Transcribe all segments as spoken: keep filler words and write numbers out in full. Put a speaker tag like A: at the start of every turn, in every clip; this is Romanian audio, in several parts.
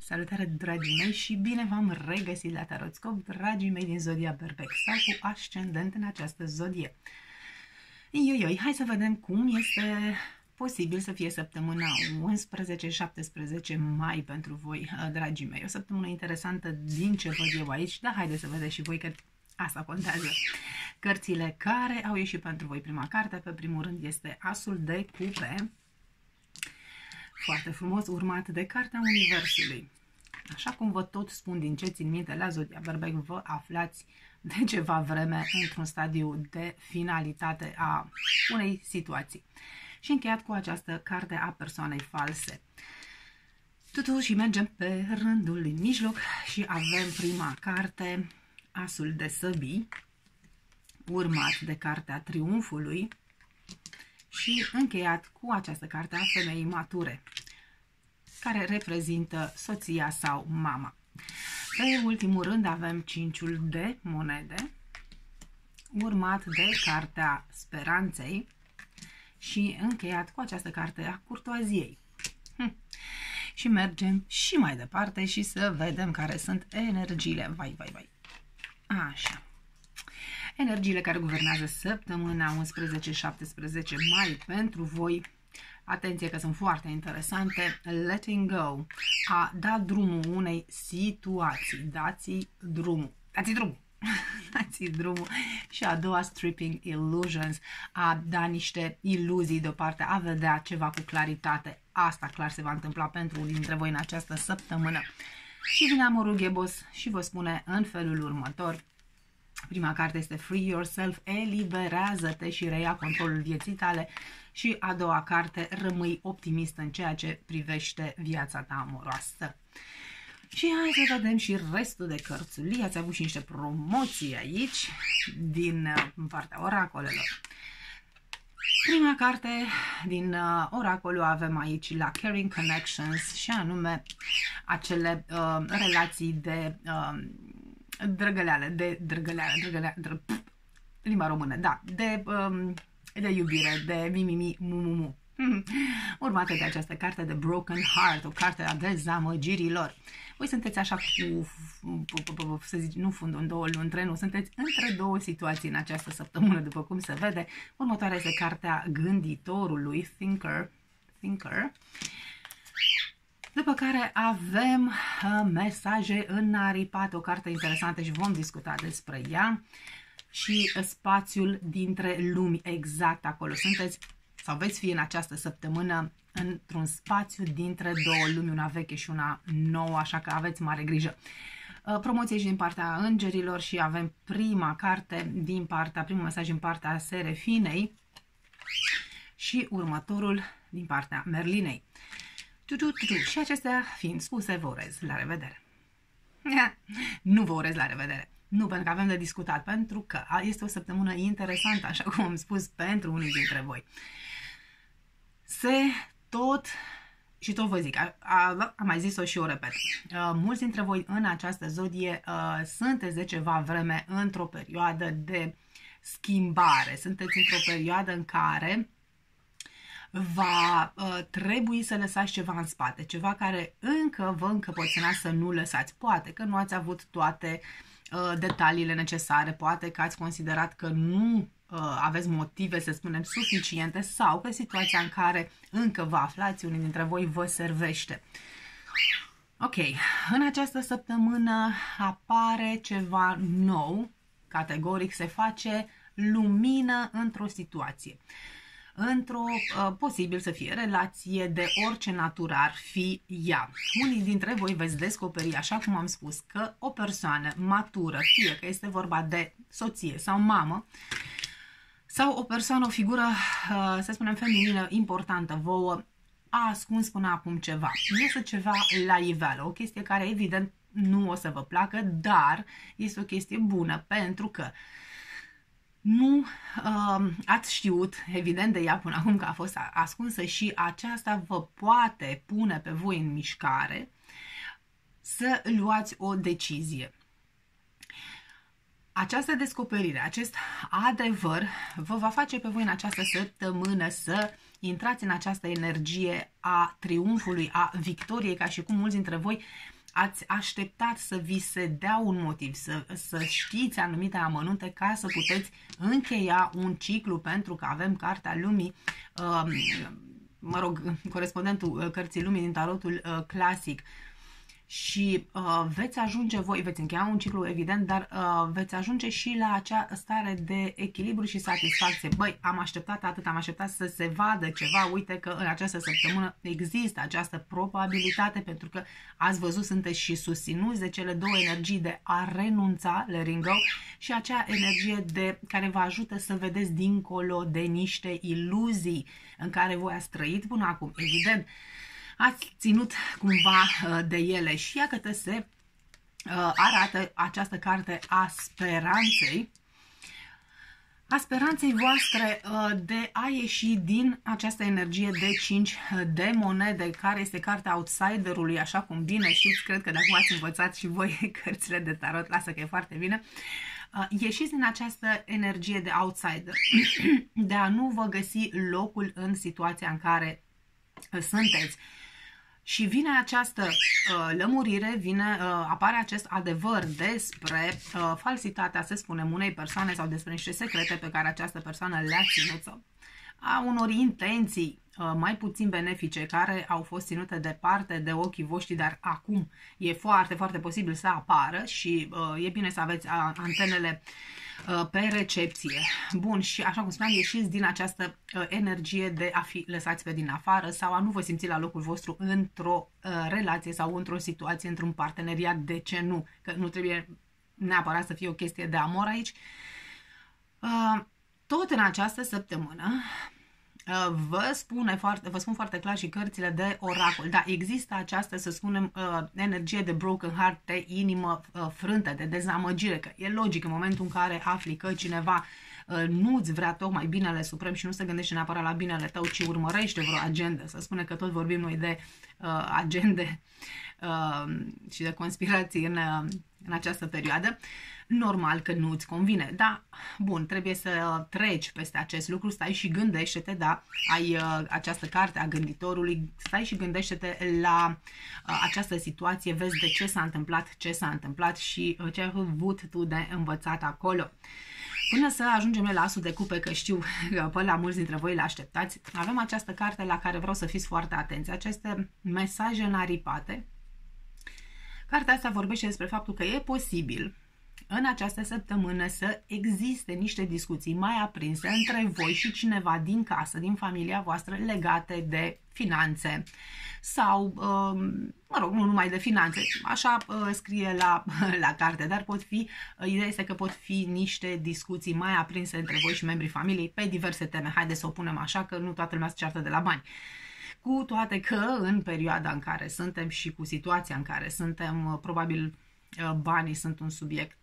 A: Salutare, dragii mei, și bine v-am regăsit la Tarotscop, dragii mei din zodia Berbec sau cu ascendent în această zodie. Ioi, hai să vedem cum este posibil să fie săptămâna unsprezece șaptesprezece mai pentru voi, dragii mei. O săptămână interesantă din ce văd eu aici, dar haideți să vedeți și voi că asta contează. Cărțile care au ieșit pentru voi. Prima carte, pe primul rând, este Asul de Cupe. Foarte frumos, urmat de Cartea Universului. Așa cum vă tot spun din ce țin minte la zodia Berbec, vă aflați de ceva vreme într-un stadiu de finalitate a unei situații. Și încheiat cu această carte a persoanei false. Totuși mergem pe rândul din mijloc și avem prima carte, Asul de Săbii, urmat de Cartea Triumfului și încheiat cu această carte a Femeii Mature, care reprezintă soția sau mama. Pe ultimul rând avem cinciul de monede, urmat de Cartea Speranței și încheiat cu această carte a curtoaziei. Hm. Și mergem și mai departe și să vedem care sunt energiile. Vai, vai, vai. Așa. Energiile care guvernează săptămâna unsprezece șaptesprezece mai pentru voi. Atenție că sunt foarte interesante. Letting go. A da drumul unei situații. Dați drumul. Dați drumul. Dați drumul. Și a doua, stripping illusions. A da niște iluzii deoparte. A vedea ceva cu claritate. Asta clar se va întâmpla pentru unii dintre voi în această săptămână. Și vine amorul ghebos și vă spune în felul următor. Prima carte este Free Yourself, eliberează-te și reia controlul vieții tale. Și a doua carte, rămâi optimist în ceea ce privește viața ta amoroasă. Și hai să vedem și restul de cărțuli. Ați avut și niște promoții aici din partea oracolelor. Prima carte din oracolul avem aici la Caring Connections și anume acele uh, relații de uh, drăgăleală, de drăgăleală, drăgăleală, dră, pf, limba română, da, de, um, de iubire, de mimimi, mumumu. Urmată de această carte de Broken Heart, o carte a dezamăgirilor. Voi sunteți așa cu, să zic, nu fundul în două luni, nu, sunteți între două situații în această săptămână, după cum se vede. Următoarea este cartea gânditorului, Thinker, Thinker. După care avem uh, mesaje înaripate, o carte interesantă și vom discuta despre ea. Și uh, spațiul dintre lumi, exact acolo sunteți sau veți fi în această săptămână într-un spațiu dintre două lumi, una veche și una nouă, așa că aveți mare grijă. Uh, promoție și din partea îngerilor și avem prima carte din partea, primul mesaj din partea Serefinei și următorul din partea Merlinei. Tu, tu, tu, tu. Și acestea fiind spuse, vă urez la revedere. Nu vă urez la revedere. Nu, pentru că avem de discutat, pentru că este o săptămână interesantă, așa cum am spus, pentru unii dintre voi. Se tot, și tot vă zic, a, a, am mai zis-o și o repet, a, mulți dintre voi în această zodie a, sunteți de ceva vreme într-o perioadă de schimbare. Sunteți într-o perioadă în care va uh, trebui să lăsați ceva în spate, ceva care încă vă încăpățânați să nu lăsați. Poate că nu ați avut toate uh, detaliile necesare, poate că ați considerat că nu uh, aveți motive, să spunem, suficiente sau că situația în care încă vă aflați, unii dintre voi, vă servește. Ok, în această săptămână apare ceva nou, categoric se face lumină într-o situație. Într-o, uh, posibil să fie relație de orice natură ar fi ea. Unii dintre voi veți descoperi, așa cum am spus, că o persoană matură, fie că este vorba de soție sau mamă, sau o persoană, o figură, uh, să spunem, feminină importantă, vouă, a ascuns până acum ceva. Este ceva la iveală, o chestie care evident nu o să vă placă, dar este o chestie bună pentru că nu uh, ați știut, evident, de ea până acum că a fost ascunsă și aceasta vă poate pune pe voi în mișcare să luați o decizie. Această descoperire, acest adevăr vă va face pe voi în această săptămână să intrați în această energie a triumfului, a victoriei, ca și cum mulți dintre voi ați așteptat să vi se dea un motiv, să, să știți anumite amănunte ca să puteți încheia un ciclu, pentru că avem Cartea Lumii, uh, mă rog, corespondentul Cărții Lumii din tarotul uh, clasic. Și uh, veți ajunge voi, veți încheia un ciclu evident, dar uh, veți ajunge și la acea stare de echilibru și satisfacție. Băi, am așteptat atât, am așteptat să se vadă ceva, uite că în această săptămână există această probabilitate, pentru că ați văzut, sunteți și susținuți de cele două energii de a renunța, letting go, și acea energie de care vă ajută să vedeți dincolo de niște iluzii în care voi ați trăit până acum. Evident, ați ținut cumva de ele și iată se arată această carte a speranței, a speranței voastre de a ieși din această energie de cinci de monede, care este cartea outsiderului, așa cum bine știți, cred că dacă ați învățat și voi cărțile de tarot, lasă că e foarte bine. Ieșiți din această energie de outsider, de a nu vă găsi locul în situația în care sunteți. Și vine această uh, lămurire, vine, uh, apare acest adevăr despre uh, falsitatea, să spunem, unei persoane sau despre niște secrete pe care această persoană le-a ținut, sau a unor intenții uh, mai puțin benefice care au fost ținute departe de ochii voștri, dar acum e foarte, foarte posibil să apară și uh, e bine să aveți uh, antenele uh, pe recepție. Bun, și așa cum spuneam, ieșiți din această uh, energie de a fi lăsați pe din afară sau a nu vă simți la locul vostru într-o uh, relație sau într-o situație, într-un parteneriat. De ce nu? Că nu trebuie neapărat să fie o chestie de amor aici. Uh, tot în această săptămână vă, spune foarte, vă spun foarte clar și cărțile de oracol. Da, există această, să spunem, energie de broken heart, de inimă frântă, de dezamăgire, că e logic în momentul în care afli că cineva nu-ți vrea tocmai binele suprem și nu se gândește neapărat la binele tău, ci urmărește vreo agendă. Să spune că tot vorbim noi de uh, agende uh, și de conspirații în, uh, în această perioadă. Normal că nu-ți convine, da, bun, trebuie să treci peste acest lucru, stai și gândește-te, da, ai uh, această carte a gânditorului, stai și gândește-te la uh, această situație, vezi de ce s-a întâmplat, ce s-a întâmplat și uh, ce ai avut tu de învățat acolo. Până să ajungem la asul de cupe, că știu că pe la mulți dintre voi le așteptați, avem această carte la care vreau să fiți foarte atenți, aceste mesaje înaripate. Cartea asta vorbește despre faptul că e posibil în această săptămână să existe niște discuții mai aprinse între voi și cineva din casă, din familia voastră, legate de finanțe sau, mă rog, nu numai de finanțe, așa scrie la, la carte, dar pot fi, ideea este că pot fi niște discuții mai aprinse între voi și membrii familiei pe diverse teme. Haideți să o punem așa, că nu toată lumea se ceartă de la bani. Cu toate că în perioada în care suntem și cu situația în care suntem, probabil banii sunt un subiect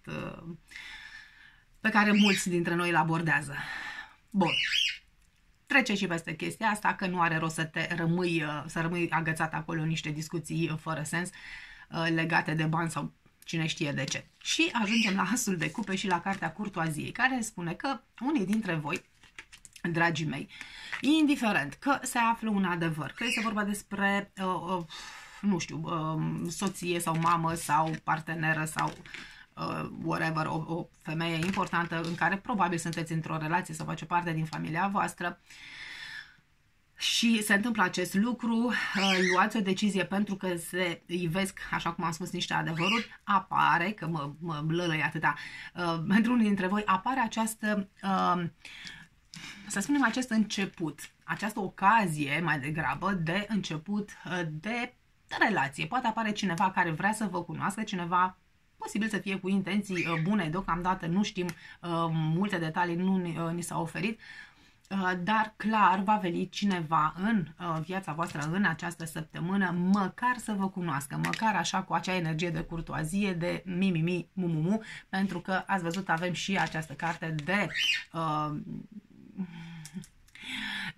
A: pe care mulți dintre noi îl abordează. Bun. Trece și peste chestia asta, că nu are rost să te rămâi, să rămâi agățat acolo în niște discuții fără sens legate de bani sau cine știe de ce. Și ajungem la asul de cupe și la cartea curtoaziei, care spune că unii dintre voi, dragii mei, indiferent că se află un adevăr, că este vorba despre uh, uh, nu știu, soție sau mamă sau parteneră sau uh, whatever, o, o femeie importantă în care probabil sunteți într-o relație sau face parte din familia voastră și se întâmplă acest lucru, uh, luați o decizie pentru că se ivesc, așa cum am spus, niște adevăruri, apare, că mă, mă blălăi atâta, uh, pentru unii dintre voi apare această, uh, să spunem, acest început, această ocazie mai degrabă de început uh, de relație. Poate apare cineva care vrea să vă cunoască, cineva posibil să fie cu intenții bune, deocamdată nu știm, multe detalii nu ni s-au oferit, dar clar va veni cineva în viața voastră în această săptămână, măcar să vă cunoască, măcar așa cu acea energie de curtoazie, de mi-mi-mi, mu-mu-mu, pentru că ați văzut, avem și această carte de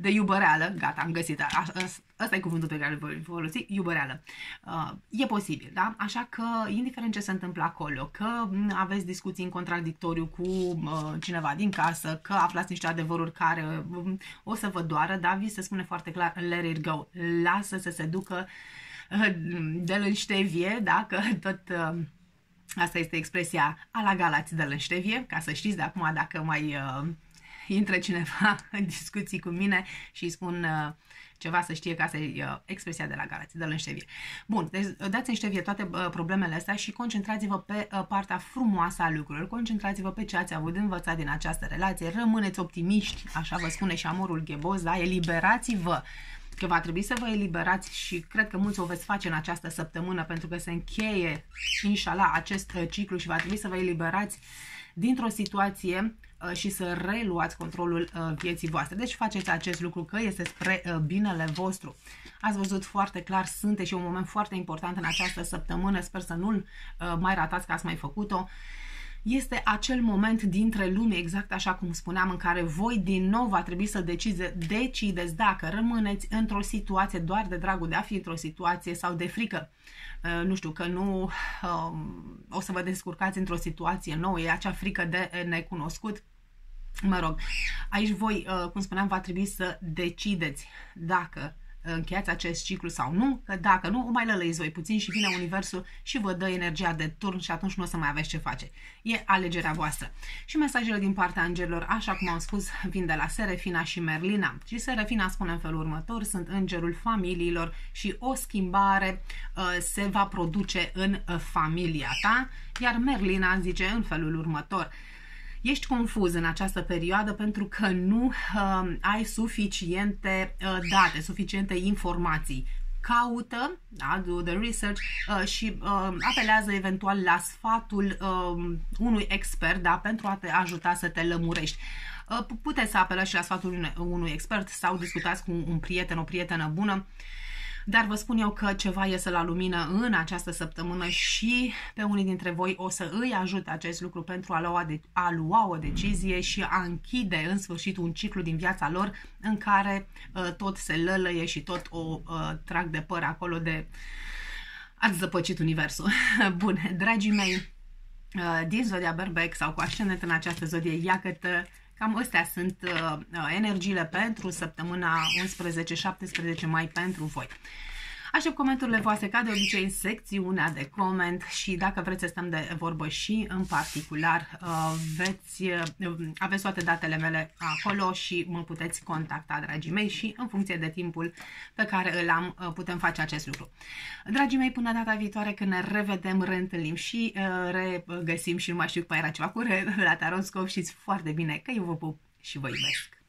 A: de iubăreală, gata, am găsit, ăsta e cuvântul pe care îl voi folosi, iubăreală. Uh, e posibil, da? Așa că, indiferent ce se întâmplă acolo, că aveți discuții în contradictoriu cu uh, cineva din casă, că aflați niște adevăruri care uh, o să vă doară, da? Vi se spune foarte clar, let it go, lasă să se ducă uh, de lânștevie, da? Că tot... Uh, asta este expresia a la Galați de lânștevie, ca să știți de acum dacă mai... Uh, intră cineva în discuții cu mine și îi spun uh, ceva, să știe că asta e uh, expresia de la Galați, de lânștevie. Bun, deci dați în ștevie toate uh, problemele astea și concentrați-vă pe uh, partea frumoasă a lucrurilor, concentrați-vă pe ce ați avut învățat din această relație, rămâneți optimiști, așa vă spune și amorul ghebos, da? Eliberați-vă, că va trebui să vă eliberați și cred că mulți o veți face în această săptămână pentru că se încheie, inshallah, acest uh, ciclu și va trebui să vă eliberați dintr-o situație și să reluați controlul vieții voastre. Deci faceți acest lucru că este spre binele vostru. Ați văzut foarte clar, sunteți și un moment foarte important în această săptămână, sper să nu-l mai ratați, că ați mai făcut-o. Este acel moment dintre lume, exact așa cum spuneam, în care voi din nou va trebui să decize, decideți dacă rămâneți într-o situație doar de dragul de a fi într-o situație sau de frică. Uh, nu știu, că nu uh, o să vă descurcați într-o situație nouă, e acea frică de necunoscut. Mă rog, aici voi, uh, cum spuneam, va trebui să decideți dacă încheiați acest ciclu sau nu, că dacă nu, o mai lălăiți voi puțin și vine universul și vă dă energia de turn și atunci nu o să mai aveți ce face. E alegerea voastră. Și mesajele din partea îngerilor, așa cum am spus, vin de la Serefina și Merlina. Și Serefina spune în felul următor, sunt îngerul familiilor și o schimbare uh, se va produce în uh, familia ta, iar Merlina zice în felul următor, ești confuz în această perioadă pentru că nu uh, ai suficiente uh, date, suficiente informații. Caută, da, do the research uh, și uh, apelează eventual la sfatul uh, unui expert, da, pentru a te ajuta să te lămurești. Uh, puteți să apelați și la sfatul unui expert sau discutați cu un prieten, o prietenă bună. Dar vă spun eu că ceva iese la lumină în această săptămână și pe unii dintre voi o să îi ajute acest lucru pentru a lua, de, a lua o decizie și a închide în sfârșit un ciclu din viața lor în care uh, tot se lălăie și tot o uh, trag de păr acolo de ați zăpăcit universul. Bun, dragii mei, uh, din zodia Berbec sau cu ascendent în această zodie iacătă, cam astea sunt uh, energiile pentru săptămâna unsprezece șaptesprezece mai pentru voi. Aștept comentariile voastre ca de obicei în secțiunea de coment și dacă vreți să stăm de vorbă și în particular, uh, veți, uh, aveți toate datele mele acolo și mă puteți contacta, dragii mei, și în funcție de timpul pe care îl am, uh, putem face acest lucru. Dragii mei, până data viitoare când ne revedem, reîntâlnim și uh, regăsim și nu mai știu că era ceva cu re la Tarot Scop, știți foarte bine că eu vă pup și vă iubesc.